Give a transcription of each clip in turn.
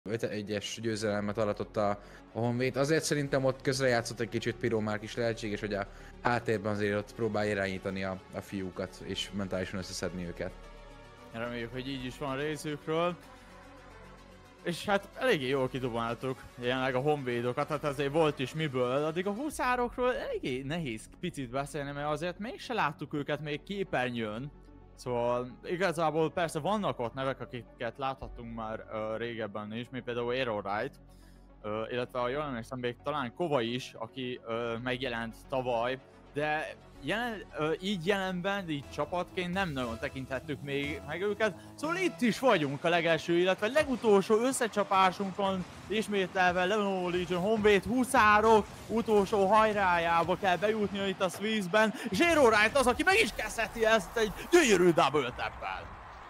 5-1-es győzelmet aratott a Honvéd. Azért szerintem ott közrejátszott egy kicsit Piró, már is lehetséges, hogy a háttérben azért ott próbálja irányítani a fiúkat és mentálisan összeszedni őket. Reméljük, hogy így is van részükről. És hát eléggé jól kidobáltuk jelenleg a honvédokat, tehát azért volt is miből, addig a huszárokról eléggé nehéz picit beszélni, mert azért mégse láttuk őket még képernyőn. Szóval igazából persze vannak ott nevek, akiket láthattunk már régebben is, mint például Arrowright, illetve ha jól emlékszem, még talán Kova is, aki megjelent tavaly, de így jelenben, így csapatként nem nagyon tekinthettük még meg őket, szóval itt is vagyunk a legelső, illetve legutolsó összecsapásunkon, ismételve Lenovo Legion Honvéd huszárok utolsó hajrájába kell bejutnia itt a Swissben, és Arrowright az, aki meg is kezdheti ezt egy gyönyörű double tappel.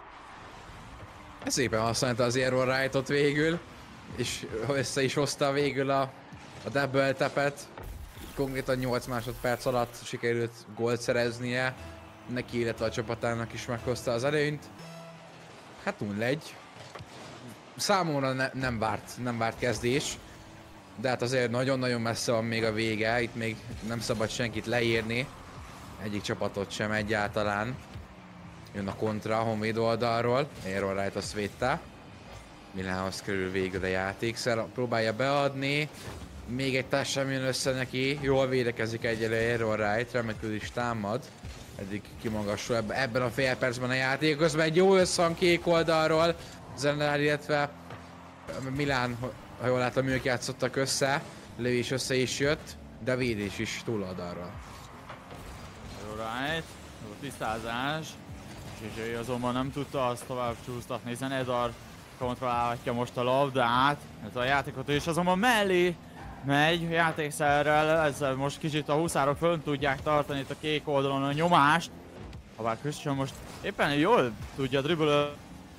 Szépen használta az Arrowrightot végül, és össze is hozta végül a double tapet. Konkrétan 8 másodperc alatt sikerült gólt szereznie, neki, illetve a csapatának is meghozta az előnyt. Hát 0-1. Számomra nem várt kezdés, de hát azért nagyon-nagyon messze van még a vége, itt még nem szabad senkit leírni, egyik csapatot sem egyáltalán. Jön a kontra a Honvéd oldalról, Arrowright azt védte. Milánhoz kerül végül a játékszer, próbálja beadni. Még egy társ sem jön össze neki, jól védekezik egyelőre Arrowright, remekül is támad. Eddig kimagasol ebben a fél percben a játék, közben egy jó összhang kék oldalról. Zenedár, illetve Milán, ha jól látom, ők játszottak össze. Lövés össze is jött, de védés is túl oldalról. Arrowright, jó tisztázás. Zsizsai azonban nem tudta azt tovább csúsztatni, Zenedar kontrollálhatja most a labdát. Ez a játékot is azonban mellé megy játékszerrel, ezzel most kicsit a huszárok fönn tudják tartani itt a kék oldalon a nyomást. Habár Christian most éppen jól tudja dribbelni.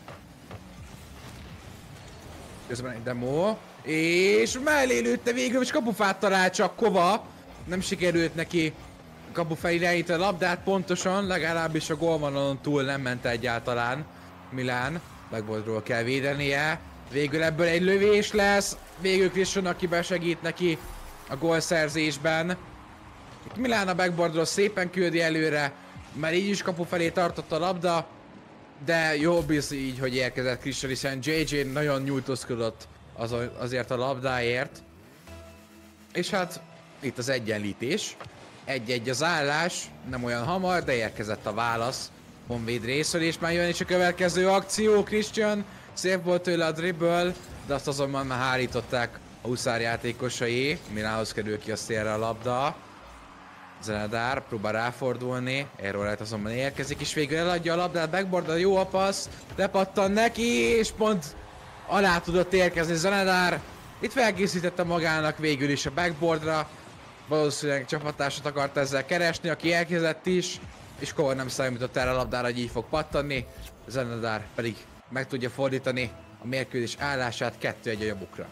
Közben egy demo, és mellé lőtte végül, és kapufát talál csak Kova. Nem sikerült neki kapufá irányítani a labdát pontosan, legalábbis a gólvonalon túl nem ment egyáltalán Milán. Backboardról kell védenie. Végül ebből egy lövés lesz, végül Christian, aki besegít neki a gólszerzésben. Itt Milán a backboardról szépen küldi előre, már így is kapu felé tartott a labda, de jobb is így, hogy érkezett Christian, hiszen JJ nagyon nyújtózkodott azért a labdáért. És hát itt az egyenlítés. 1-1 az állás, nem olyan hamar, de érkezett a válasz Honvéd részről, és már jön is a következő akció. Christian, szép volt tőle a dribble, de azt azonban már hárították a huszár játékosai. Milánhoz kerül ki a szélre a labda. Zenedár próbál ráfordulni, Arrowright azonban érkezik, és végül eladja a labdát, backboardra jó a passz, lepattan neki, és pont alá tudott érkezni Zenedár. Itt felkészítette magának végül is a backboardra, valószínűleg csapattársat akart ezzel keresni, aki elkezdett is, és Kova nem számított erre a labdára, hogy így fog pattanni. Zenedár pedig meg tudja fordítani a mérkőzés állását 2-1 a jobbukra.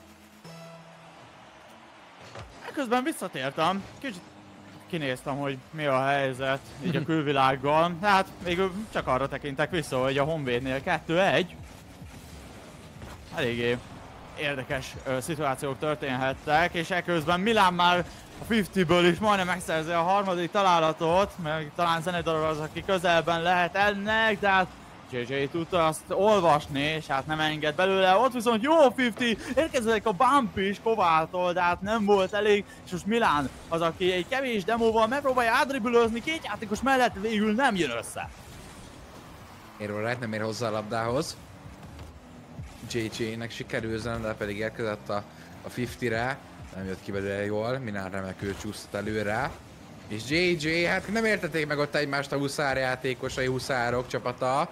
Közben visszatértem, kicsit kinéztem, hogy mi a helyzet így a külvilággal. Hát végül csak arra tekintek vissza, hogy a Honvédnél 2-1. Eléggé érdekes szituációk történhettek, és ekközben Milán már a 50-ből is majdnem megszerzi a harmadik találatot, meg talán Zenedar az, aki közelben lehet ennek, de hát JJ tudta azt olvasni, és hát nem enged belőle. Ott viszont jó 50, érkezik a bump is Kovától, de hát nem volt elég, és most Milán az, aki egy kevés demóval megpróbálja átdribbelőzni két játékos mellett, végül nem jön össze. Arrowright nem ér hozzá a labdához. JJ-nek sikerül, de pedig érkezett a 50-re. Nem jött ki belőle jól, Milán remekül csúsztat előre. És JJ, hát nem értették meg ott egymást a huszár játékosai, huszárok csapata.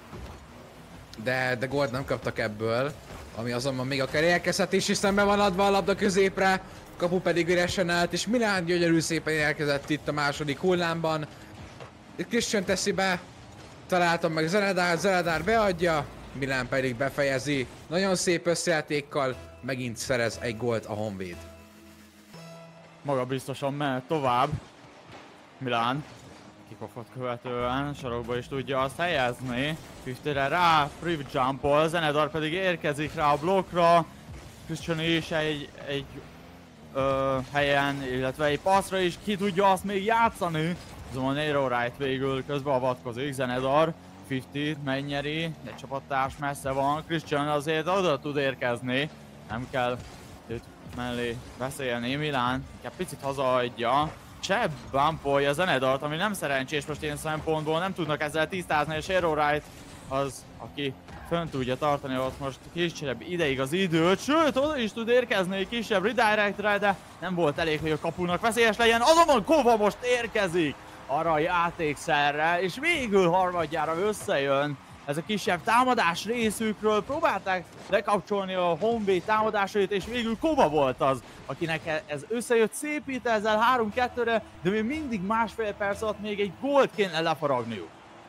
De gólt nem kaptak ebből, ami azonban még akár érkezhet is, hiszen be van adva a labda középre. Kapu pedig üresen állt, és Milán gyönyörű szépen érkezett itt a második hullámban. Itt Christian teszi be, találtam meg Zenedár beadja, Milán pedig befejezi. Nagyon szép összejátékkal megint szerez egy gólt a Honvéd. Maga biztosan mehet tovább. Milán kikofot követően sarokba is tudja azt helyezni. 50-re rá, free jumpol, Zenedar pedig érkezik rá a blokkra. Christian is egy helyen, illetve egy passzra is ki tudja azt még játszani. Azonban Nero Wright végül közbeavatkozik, Zenedar 50 megnyeri, egy csapattárs messze van, Christian azért oda tud érkezni, nem kell őt mellé beszélni, Milán inkább picit hazaadja, se bumpolja Zenedart, ami nem szerencsés most ilyen szempontból, nem tudnak ezzel tisztázni, és Nero Wright az, aki fönn tudja tartani ott most kisebb ideig az időt, sőt oda is tud érkezni egy kisebb redirectre, de nem volt elég, hogy a kapunak veszélyes legyen, azonban Kova most érkezik arra a játékszerre, és végül harmadjára összejön ez a kisebb támadás részükről, próbálták lekapcsolni a Honvéd támadásait, és végül Kova volt az, akinek ez összejött, szépít ezzel 3-2-re, de még mindig másfél perc alatt még egy gólt kéne lefaragniuk.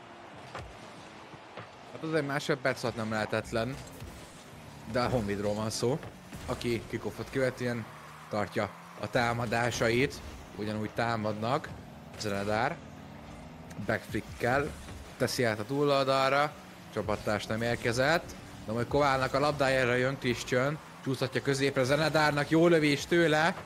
Hát azért másodperc alatt nem lehetetlen, de a Honvédról van szó, aki kickoffot követően tartja a támadásait, ugyanúgy támadnak, Zenedar backflickkel teszi át a túloldalra, csapattárs nem érkezett, de majd Kovának a labdájára jön Christian, csúszhatja középre Zenedárnak, jó lövés tőle,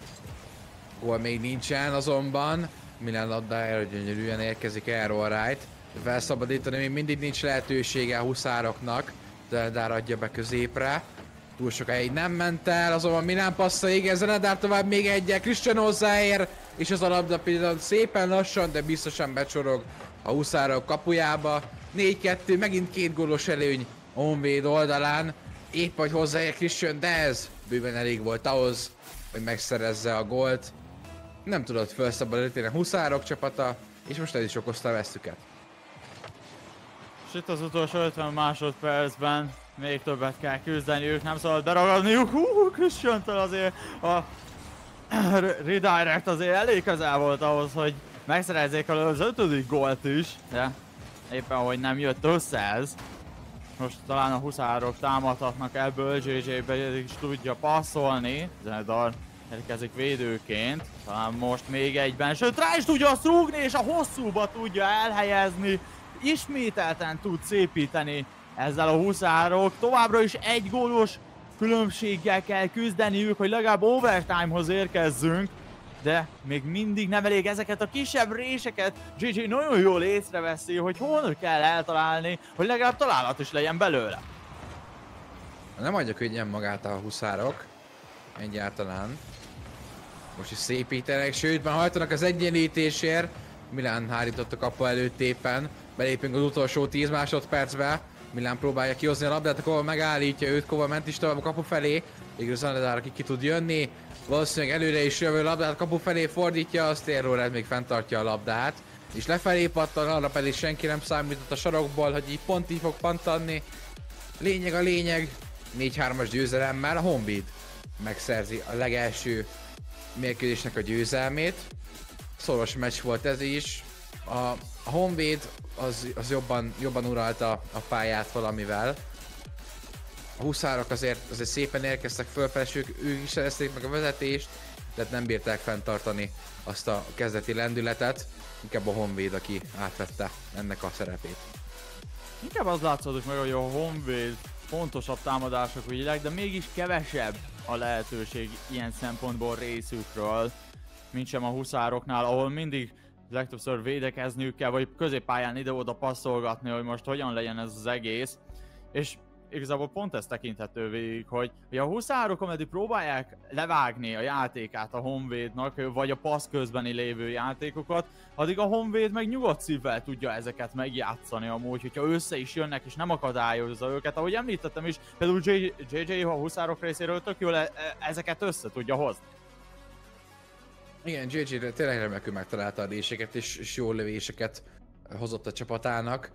gól még nincsen azonban, Milán labdájára gyönyörűen érkezik Nero Wright, felszabadítani még mindig nincs lehetősége a huszároknak, Zenedár adja be középre, túl sokáig nem ment el, azonban Milán passza, igen, Zenedár tovább még egyel, Christian hozzáér, és az a labda például szépen lassan, de biztosan becsorog a huszárok kapujába. 4-2, megint 2 gólos előny a Honvéd oldalán, épp hogy hozzáér Christian, de ez bőven elég volt ahhoz, hogy megszerezze a gólt. Nem tudott felszabadítani a huszárok csapata, és most ez is okozta a vesztüket. És itt az utolsó 50 másodpercben még többet kell küzdeniük, nem szabad beragadniuk. Christian-től azért a redirect azért elég közel volt ahhoz, hogy megszerezzék az 5. gólt is, de éppen hogy nem jött össze ez. Most talán a huszárok támadhatnak ebből, JJ-be is tudja passzolni, Zenedar érkezik védőként, talán most még egyben, sőt rá is tudja azt rúgni, és a hosszúba tudja elhelyezni, ismételten tud szépíteni ezzel a huszárok, továbbra is 1 gólos különbséggel kell küzdeniük, hogy legalább overtime-hoz érkezzünk, de még mindig nem elég ezeket a kisebb réseket. JJ nagyon jól észreveszi, hogy hol kell eltalálni, hogy legalább találat is legyen belőle. Nem adja könnyen magát a huszárok, egyáltalán. Most is szépítenek, sőt már hajtanak az egyenlítésért. Milán hárított a kapu előtt éppen, belépünk az utolsó 10 másodpercbe. Milán próbálja kihozni a labdát, Kova megállítja őt, Kova ment is tovább a kapu felé. Végül Zenedar, aki ki tud jönni. Valószínűleg előre is jövő labdát kapu felé fordítja, azt Nero Wright még fenntartja a labdát. És lefelé pattan, arra pedig senki nem számított a sarokból, hogy így pont így fog pattanni. Lényeg a lényeg, 4-3-as győzelemmel a Honvéd megszerzi a legelső mérkőzésnek a győzelmét. Szoros meccs volt ez is. A Honvéd az jobban uralta a pályát valamivel. A huszárok azért szépen érkeztek fölfelé, ők is szerezték meg a vezetést, de nem bírták fenntartani azt a kezdeti lendületet. Inkább a Honvéd, aki átvette ennek a szerepét. Inkább az látszódik meg, hogy a Honvéd fontosabb támadások ügyileg, de mégis kevesebb a lehetőség ilyen szempontból részükről, mint sem a huszároknál, ahol mindig legtöbbször védekezniük kell, vagy középpályán ide-oda passzolgatni, hogy most hogyan legyen ez az egész. És igazából pont ez tekinthető végig, hogy a huszárok, ameddig próbálják levágni a játékát a Honvédnak, vagy a passz közbeni lévő játékokat, addig a Honvéd meg nyugodt szívvel tudja ezeket megjátszani amúgy, hogyha össze is jönnek és nem akadályozza őket. Ahogy említettem is, például JJ a huszárok részéről tök jól ezeket össze tudja hozni. Igen, JJ tényleg remekül megtalálta a réseket és jó lövéseket hozott a csapatának.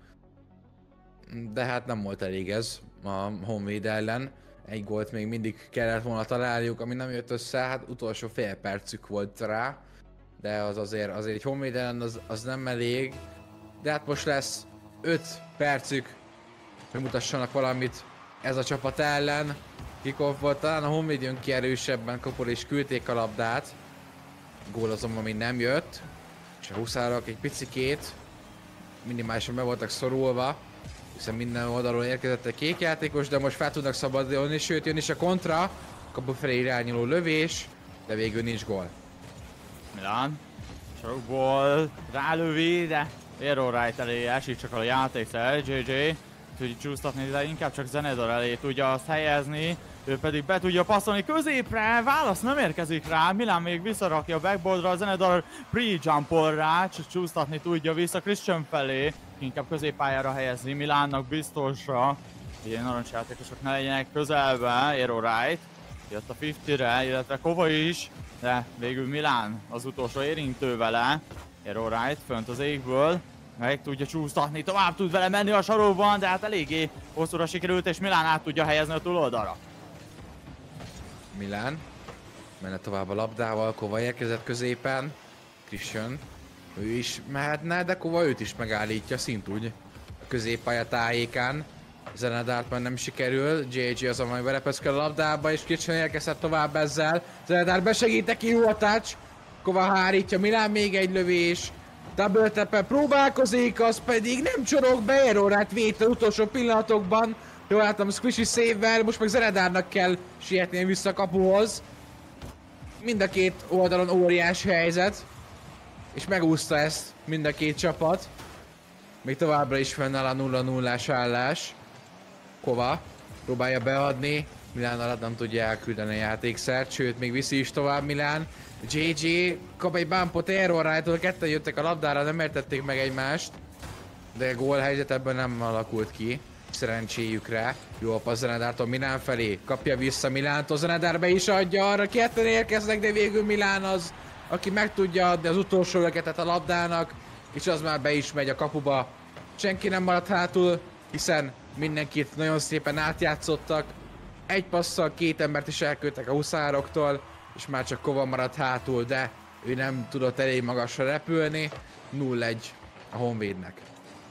De hát nem volt elég ez a Honvéd ellen. 1 gólt még mindig kellett volna találniuk, ami nem jött össze, hát utolsó fél percük volt rá. De az azért egy Honvéd ellen az nem elég. De hát most lesz 5 percük, hogy mutassanak valamit ez a csapat ellen. Kickoff volt, talán a Honvéd jön ki erősebben, kapor és küldték a labdát. Gól azonban még nem jött. És a huszárok egy picikét minimálisan be voltak szorulva, hiszen minden oldalról érkezett egy kék játékos, de most fel tudnak szabadulni, sőt jön is a kontra. kapu felé irányuló lövés, de végül nincs gól. Milán. Sarokból rálövi, de Errorright elé esik csak a játékszer. JJ tudja csúsztatni, de inkább csak Zenedar elé tudja azt helyezni. Ő pedig be tudja passzolni középre, válasz nem érkezik rá, Milán még visszarakja a backboardra, Zenedar pre-jumpol rá, csak csúsztatni tudja vissza Christian felé, inkább középpályára helyezni Milánnak biztosra. Ilyen narancsjátékosok ne legyenek közelbe, Errorright jött a 50-re, illetve Kova is, de végül Milán az utolsó érintő vele. Errorright fönt az égből, meg tudja csúsztatni, tovább tud vele menni a sarokban, de hát eléggé hosszúra sikerült, és Milán át tudja helyezni a túloldalra. Milán menne tovább a labdával, Kova érkezett középen, Christian, ő is mehetne, de Kova őt is megállítja szintúgy a középpálya tájékán. Zenedart már nem sikerül, JJ az, amely belepeszkel a labdába, és Christian érkezett tovább ezzel. Zenedar besegít neki, jó a touch, Kova hárítja, Milán még egy lövés, double tap-el próbálkozik, az pedig nem csorog be, Errorright védte az utolsó pillanatokban. Jól láttam Squishy save-vel, most meg Zenedárnak kell sietnie vissza a kapuhoz. Mind a két oldalon óriás helyzet. És megúszta ezt mind a két csapat. Még továbbra is fennáll a 0-0-ás állás. Kova próbálja beadni. Milán alatt nem tudja elküldeni a játékszert, sőt még viszi is tovább Milán. JJ kap egy bumpot Errorright-tól, ketten jöttek a labdára, nem értették meg egymást. De gólhelyzet ebben nem alakult ki. Szerencséjükre. Jó a passz Zenedártól Milán felé. Kapja vissza Milántól, Zenedár be is adja arra. Ketten érkeznek, de végül Milán az, aki meg tudja adni az utolsó löketet a labdának. És az már be is megy a kapuba. Senki nem maradt hátul, hiszen mindenkit nagyon szépen átjátszottak. Egy passzal két embert is elküldtek a huszároktól, és már csak Kova maradt hátul, de ő nem tudott elég magasra repülni. 0-1 a Honvédnek.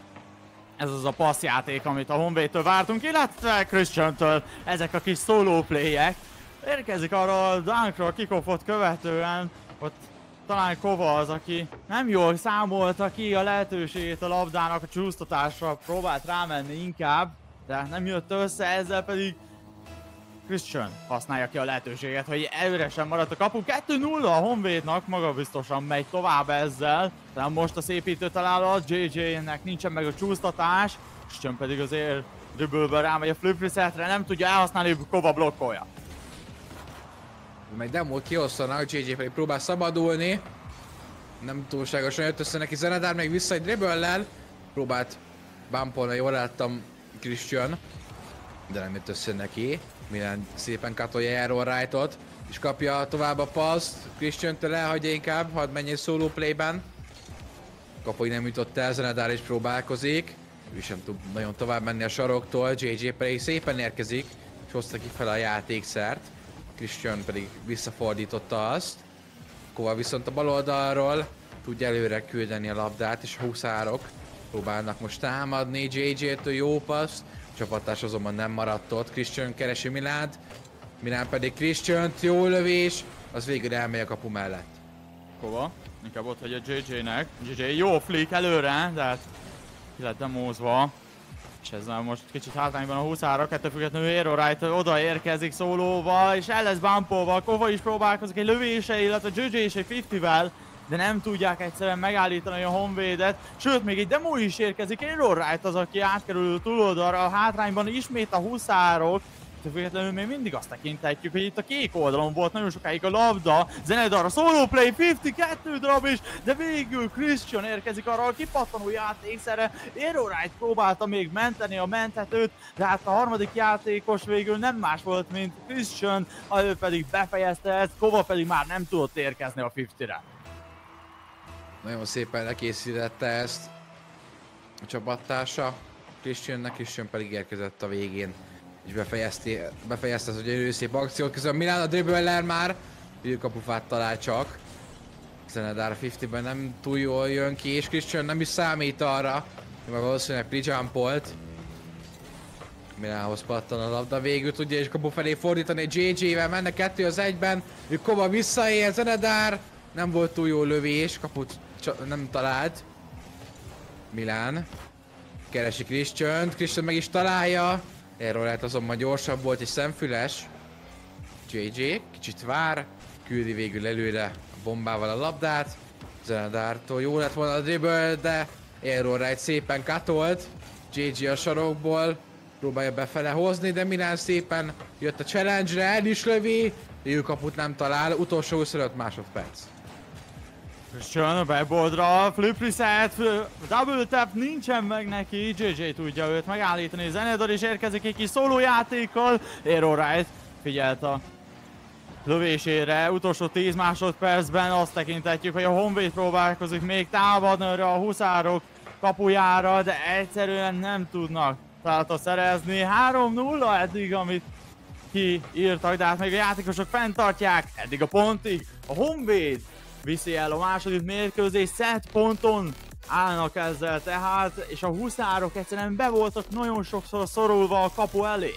Ez az a passzjáték, amit a Honvédtől vártunk, illetve Christian-től. Ezek a kis solo playek. Érkezik arra a dunkra a kickoffot követően, ott talán Kova az, aki nem jól számolta ki a lehetőségét a labdának a csúsztatásra, próbált rámenni inkább, de nem jött össze, ezzel pedig Christian használja ki a lehetőséget, hogy erősen maradt a kapu. 2-0 a Honvédnak, magabiztosan megy tovább ezzel. De most a szépítő találat, JJ-nek nincsen meg a csúsztatás. Christian pedig azért dribblből rámegy a flip resetre, nem tudja elhasználni, Kova blokkolja. Meg demo kiosztanak, JJ pedig próbál szabadulni. Nem túlságosan jött össze neki Zenedár, még vissza egy dribblel. Próbált bumpolni, jól láttam Christian, de nem jött össze neki. Milán szépen katolja Errorright-ot, és kapja tovább a paszt. Christian-től elhagyja inkább, hadd menjen solo playben. Kapuig nem jutott el, Zenedár is próbálkozik. Ő sem tud nagyon tovább menni a saroktól, JJ pedig szépen érkezik, és hozta ki fel a játékszert. Christian pedig visszafordította azt. Kova viszont a bal oldalról tudja előre küldeni a labdát, és a huszárok próbálnak most támadni. JJ-től jó passz. Csapattárs azonban nem maradt ott, Christian keresi Milánt, Milán pedig Christiant, jó lövés, az végül elmegy a kapu mellett. Kova, inkább ott hagyja JJ-nek, JJ jó flick előre, de hát ki lett demózva. És ezzel most kicsit hátrányban a huszárak, ettől függetlenül Errorright oda érkezik szólóval, és el lesz bumpolva, Kova is próbálkozik egy lövése, illetve JJ is egy 50-vel, de nem tudják egyszerűen megállítani a Honvédet, sőt még egy demo is érkezik, Errorright az, aki átkerül a túloldalra, a hátrányban ismét a huszárok, de függetlenül még mindig azt tekinthetjük, hogy itt a kék oldalon volt nagyon sokáig a labda, Zenedar a solo play, 52 darab is, de végül Christian érkezik arra a kipattanó játékszerre, Errorright próbálta még menteni a menthetőt, de hát a harmadik játékos végül nem más volt, mint Christian, ő pedig befejezte ezt, Kova pedig már nem tudott érkezni a 50-re. Nagyon szépen lekészítette ezt a csapattársa Christiannek, Christian pedig érkezett a végén, és befejezte az ugye szép akciót. Közben Milán a dribbler már, kapufát talál csak. Zenedár 50-ben nem túl jól jön ki, és Christian nem is számít arra, mert valószínűleg pre-jumpolt. Milánhoz pattan a labda, végül tudja és kapu felé fordítani, JJ-vel mennek 2 az 1-ben, Kova visszaér, Zenedár nem volt túl jó lövés, kaput nem talált. Milán keresi Christian meg is találja. Errorright azonban gyorsabb volt és szemfüles. JJ kicsit vár, küldi végül előre a bombával a labdát. Zenedártól jó lett volna a dribble, de Aero szépen cutolt. JJ a sarokból próbálja befele hozni, de Milán szépen jött a challenge-re, el is lövi. Kaput nem talál, utolsó 25 másodperc. Christian a backboardra, flip reset, double tap nincsen meg neki, JJ tudja őt megállítani, Zenedar is érkezik egy kis szólójátékkal, Aero figyelt a lövésére, utolsó 10 másodpercben azt tekintetjük, hogy a Honvéd próbálkozik még támadni a huszárok kapujára, de egyszerűen nem tudnak talatot szerezni. 3-0 eddig, amit kiírtak, de hát még a játékosok fenntartják eddig a pontig. A Honvéd viszi el a második mérkőzés, set ponton állnak ezzel tehát, és a huszárok egyszerűen be voltak nagyon sokszor szorulva a kapu elé.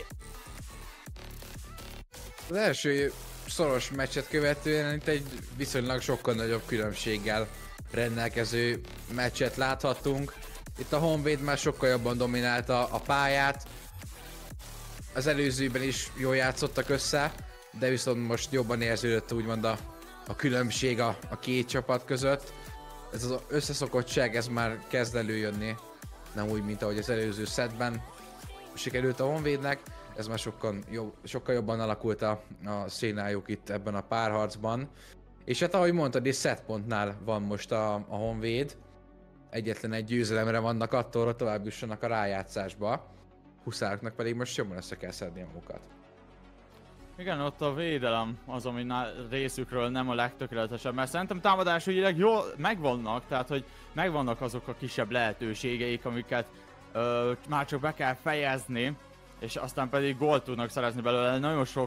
Az első szoros meccset követően itt egy viszonylag sokkal nagyobb különbséggel rendelkező meccset láthattunk. Itt a Honvéd már sokkal jobban dominálta a pályát. Az előzőben is jól játszottak össze, de viszont most jobban érződött úgymond a különbség a két csapat között. Ez az összeszokottság, ez már kezd előjönni. Nem úgy, mint ahogy az előző szettben sikerült a Honvédnek. Ez már sokkal jobban alakult a szénájuk itt ebben a párharcban. És hát ahogy mondtad, és setpontnál van most a Honvéd. Egyetlen egy győzelemre vannak attól, hogy tovább jussanak a rájátszásba. Huszároknak pedig most jobban össze kell szedni magukat. Igen, ott a védelem az, ami részükről nem a legtökéletesebb, mert szerintem támadásügyileg jól megvannak, tehát hogy megvannak azok a kisebb lehetőségeik, amiket már csak be kell fejezni, és aztán pedig gólt tudnak szerezni belőle. Nagyon sok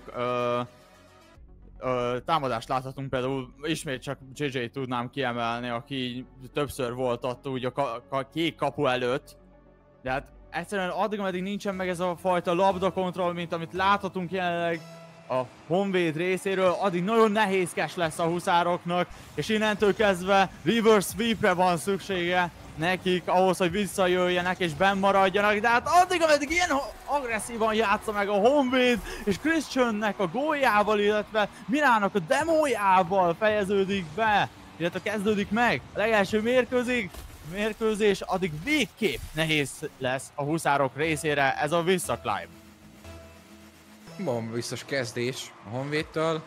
támadást láthatunk, például ismét csak JJ tudnám kiemelni, aki többször volt ott úgy a kék kapu előtt, de hát egyszerűen addig, ameddig nincsen meg ez a fajta labdakontroll, mint amit láthatunk jelenleg a Honvéd részéről, addig nagyon nehézkes lesz a huszároknak, és innentől kezdve reverse sweepre van szüksége nekik ahhoz, hogy visszajöjjenek és benn maradjanak, de hát addig, ameddig ilyen agresszívan játsza meg a Honvéd, és Christiannek a góljával, illetve Milának a demójával fejeződik be, illetve kezdődik meg a legelső mérkőzés, addig végképp nehéz lesz a huszárok részére ez a visszaclimb. Bomba biztos kezdés a Honvédtől.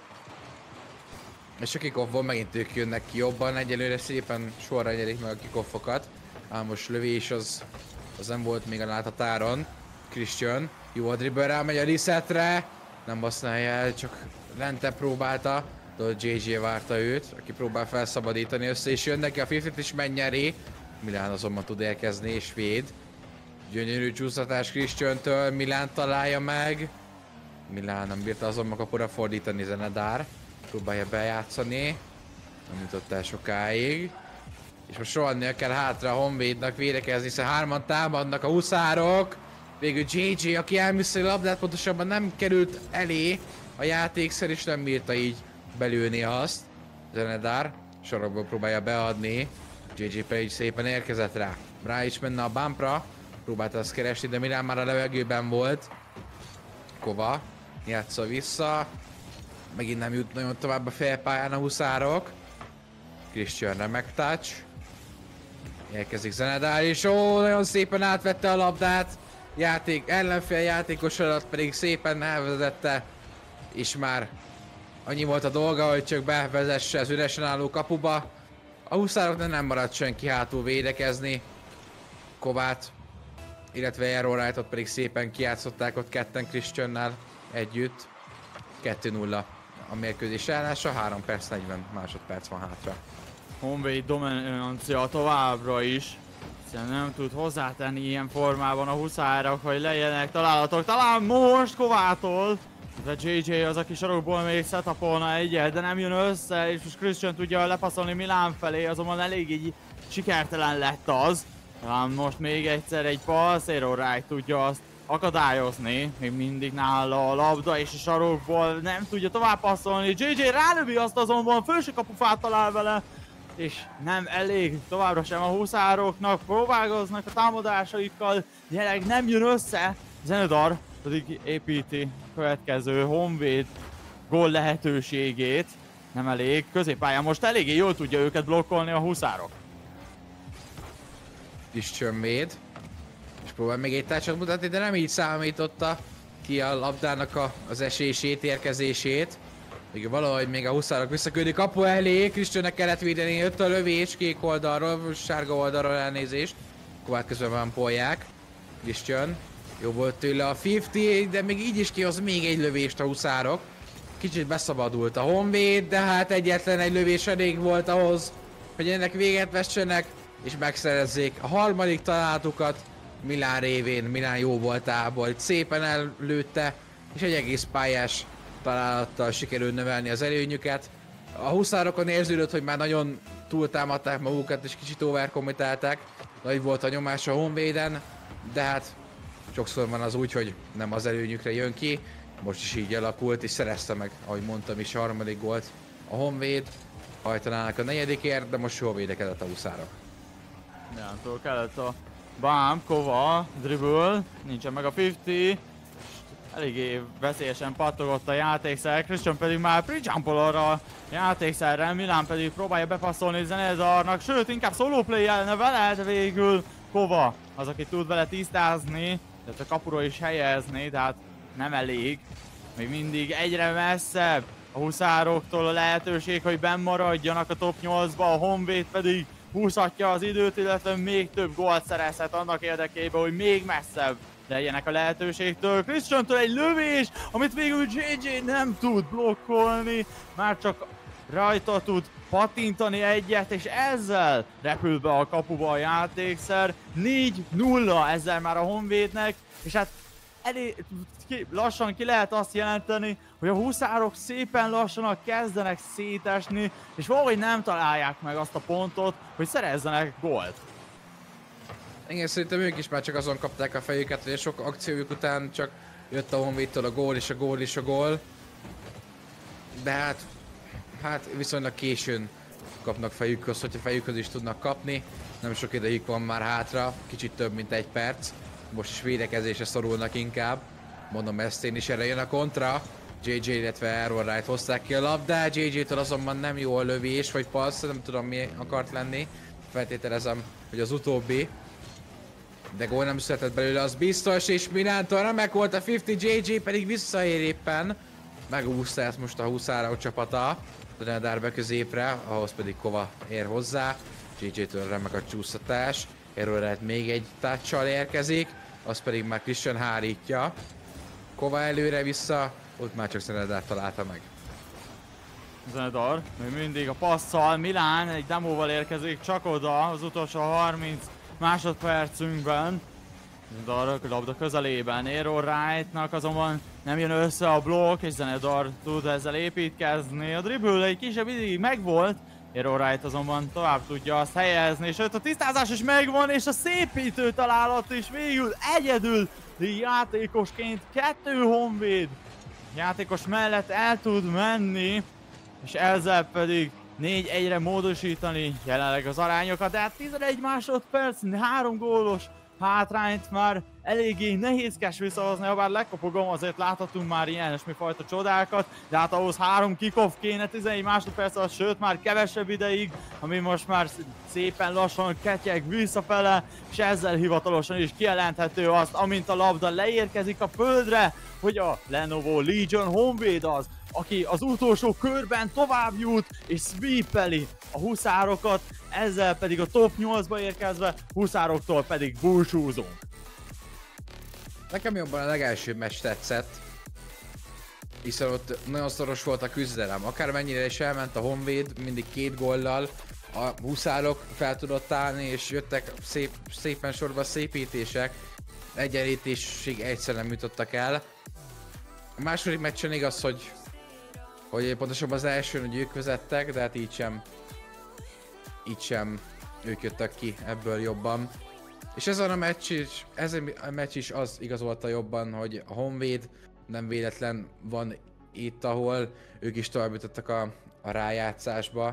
És a kickoffból megint ők jönnek ki jobban, egyelőre szépen sorra nyerik meg a kickoffokat. Ám most lövés az nem volt még a láthatáron. Christian, jó a dribble, rámegy a resetre. Nem használja el, csak lentebb próbálta. De JJ várta őt, aki próbál felszabadítani, össze is jön neki, a 50-t is megnyeri. Milán azonban tud érkezni és véd. Gyönyörű csúsztatás Christiantől, Milán találja meg. Milán nem bírta azonban kapura fordítani, Zenedár. Próbálja bejátszani. Nem jutott el sokáig. És most rohannia kell hátra a Honvédnak védekezni, hiszen hárman támadnak a huszárok. Végül JJ, aki elműszeli a labdát, pontosabban nem került elé a játékszer, és nem bírta így belőni azt. Zenedár sorokból próbálja beadni. JJ pedig szépen érkezett rá. Rá is menne a bumpra. Próbálta azt keresni, de Milán már a levegőben volt. Kova játsza vissza. Megint nem jut nagyon tovább a félpályán a huszárok. Christian remek touch. Érkezik Zenedár, és nagyon szépen átvette a labdát. Ellenfél játékos alatt pedig szépen elvezette. És már annyi volt a dolga, hogy csak bevezesse az üresen álló kapuba. A huszároknak nem maradt senki hátul védekezni. Kovát, illetve Aero Wright-ot pedig szépen kijátszották ott ketten Christiannál együtt. 2-0 a mérkőzés állása, 3 perc 40 másodperc van hátra. Honvéd dominancia továbbra is, hiszen nem tud hozzátenni ilyen formában a huszárok, hogy legyenek találatok. Talán most Kovától, de JJ az, aki sarokból még setupolna egyet, de nem jön össze, és most Christian tudja lepasszolni Milán felé, azonban elég így sikertelen lett az. Talán most még egyszer egy passz, Aero Wright tudja azt akadályozni, még mindig nála a labda, és a sarokból nem tudja tovább passzolni. JJ rálövi azt, azonban felső kapufát talál vele, és nem elég továbbra sem a huszároknak, próbálkoznak a támadásaikkal, jelenleg nem jön össze. Zenedar pedig építi a következő Honvéd gól lehetőségét. Nem elég, középpályán most eléggé jól tudja őket blokkolni a huszárok. Kis csömvéd. És próbál még egy társat mutatni, de nem így számította ki a labdának az esését, érkezését. Még valahogy még a huszárok visszaküldi kapu elé, Christiannek kellett védeni, jött a lövés kék oldalról, sárga oldalról elnézést. Kovát közben vampolják. Christian. Jó volt tőle a 50, de még így is kihoz még egy lövést a huszárok. Kicsit beszabadult a Honvéd, de hát egyetlen egy lövés elég volt ahhoz, hogy ennek véget vessenek, és megszerezzék a harmadik találatukat. Milán révén, Milán jó voltából, szépen ellőtte, és egy egész pályás találattal sikerült növelni az előnyüket. A huszárokon érződött, hogy már nagyon túltámadták magukat, és kicsit overkommitálták. Nagy volt a nyomás a Honvéden, de hát sokszor van az úgy, hogy nem az előnyükre jön ki. Most is így alakult, és szerezte meg, ahogy mondtam is, a harmadik gólt a Honvéd. Hajtanának a negyedikért, de most jól védekezett a huszárok. Leántól kellett a bám, Kova, dribble, nincsen meg a 50. Eléggé veszélyesen pattogott a játékszer, Christian pedig már pre-jumpol arra a játékszerrel, Milán pedig próbálja bepasszolni Zenedarnak, sőt inkább solo play-elne vele, de végül Kova az, aki tud vele tisztázni, tehát a kapuról is helyezni, tehát nem elég. Még mindig egyre messzebb a huszároktól a lehetőség, hogy benn maradjanak a top 8-ba, a Honvéd pedig húzhatja az időt, illetve még több gólt szerezhet annak érdekében, hogy még messzebb legyenek a lehetőségtől. Christiantől egy lövés, amit végül JJ nem tud blokkolni, már csak rajta tud pattintani egyet, és ezzel repül be a kapuba a játékszer. 4-0 ezzel már a Honvédnek, és hát lassan ki lehet azt jelenteni, hogy a huszárok szépen lassan kezdenek szétesni, és valahogy nem találják meg azt a pontot, hogy szerezzenek gólt. Igen, szerintem ők is már csak azon kapták a fejüket, hogy a sok akciójuk után csak jött a Honvédtől a gól és a gól és a gól. De hát viszonylag későn kapnak fejükhöz, hogyha fejükhöz is tudnak kapni. Nem sok idejük van már hátra, kicsit több mint egy perc. Most is védekezésre szorulnak inkább. Mondom ezt én is, erre jön a kontra. JJ, illetve Aaron Wright hozták ki a labdát, JJ-től azonban nem jó a lövés vagy passz, nem tudom mi akart lenni. Feltételezem, hogy az utóbbi. De gól nem született belőle, az biztos, és Milántól remek volt a 50, JJ pedig visszaér éppen. Megúszta ezt most a huszárok csapata. Renedár középre, ahhoz pedig Kova ér hozzá. JJ-től remek a csúsztatás. Erről lehet még egy touch-sal érkezik, az pedig már Christian hárítja. Kova előre vissza, ott már csak Zenedar találta meg. Zenedar még mindig a passzal, Milán egy demóval érkezik csak oda az utolsó 30 másodpercünkben. Zenedar labda közelében, Aaron Wrightnak azonban nem jön össze a blokk, és Zenedar tud ezzel építkezni. A dribble egy kisebb ideig megvolt, Aaron Wright azonban tovább tudja azt helyezni, és ott a tisztázás is megvan, és a szépítő találat is végül egyedül játékosként 2 Honvéd játékos mellett el tud menni, és ezzel pedig 4-1-re módosítani jelenleg az arányokat, de hát 11 másodperc, 3 gólos hátrányt már eléggé nehézkes visszahozni, ha bár lekopogom, azért láthatunk már ilyen fajta csodákat, de hát ahhoz 3 kickoff kéne 11 másodperc alatt, sőt már kevesebb ideig, ami most már szépen lassan ketyeg visszafele, és ezzel hivatalosan is kijelenthető azt, amint a labda leérkezik a földre, hogy a Lenovo Legion Honvéd az, aki az utolsó körben tovább jut és sweepeli a huszárokat, ezzel pedig a top 8-ba érkezve huszároktól pedig búcsúzunk. Nekem jobban a legelső meccs tetszett, hiszen ott nagyon szoros volt a küzdelem. Akármennyire is elment a Honvéd, mindig 2 góllal, a huszárok fel tudott állni, és jöttek szépen sorba szépítések, egyenlítésig egyszer nem jutottak el. A második meccsen igaz, hogy pontosabban az elsőn, hogy ők vezettek, de hát így sem ők jöttek ki ebből jobban. És ez a meccs is az igazolta jobban, hogy a Honvéd nem véletlen van itt, ahol ők is tovább jutottak a rájátszásba.